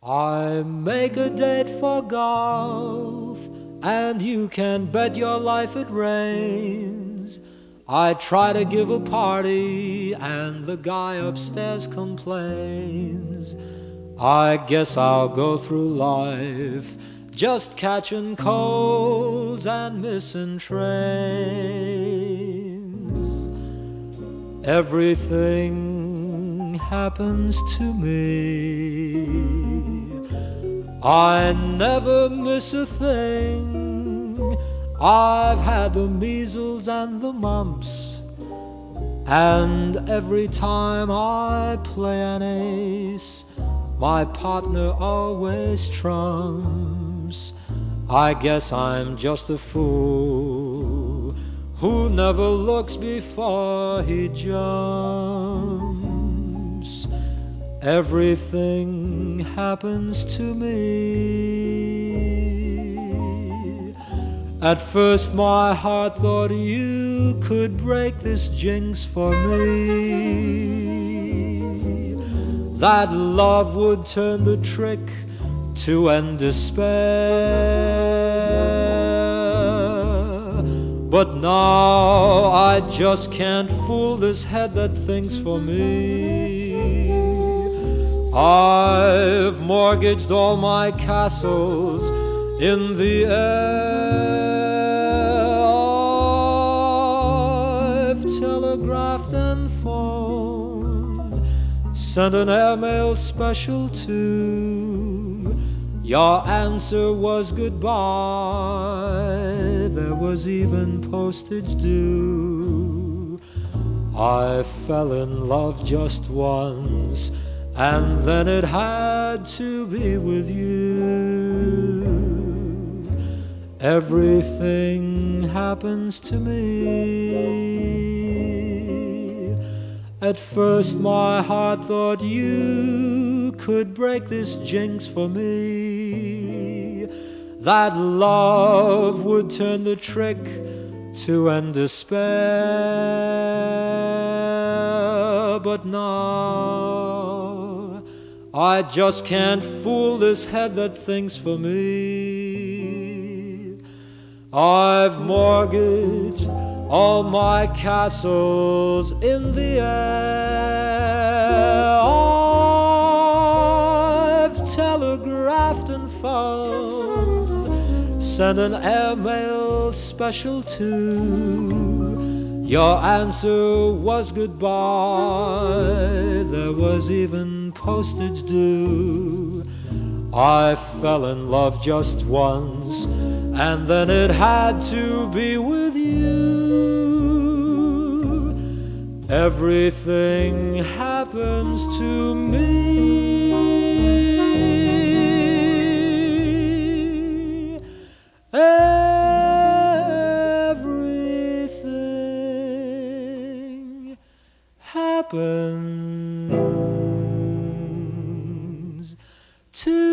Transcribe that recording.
I make a date for golf, and you can bet your life it rains. I try to give a party, and the guy upstairs complains. I guess I'll go through life just catching colds and missing trains. Everything happens to me. I never miss a thing. I've had the measles and the mumps, and every time I play an ace, my partner always trumps. I guess I'm just a fool who never looks before he jumps. Everything happens to me. At first my heart thought you could break this jinx for me, that love would turn the trick to end despair. But now I just can't fool this head that thinks for me. I've mortgaged all my castles in the air. I've telegraphed and phoned, sent an airmail special too. Your answer was goodbye. There was even postage due. I fell in love just once, and then it had to be with you. Everything happens to me. At first my heart thought you could break this jinx for me, that love would turn the trick to end despair. But now I just can't fool this head that thinks for me. I've mortgaged all my castles in the air. I've telegraphed and phoned, sent an airmail special too. Your answer was goodbye. There was even postage due. I fell in love just once, and then it had to be with you. Everything happens to me. Everything happens to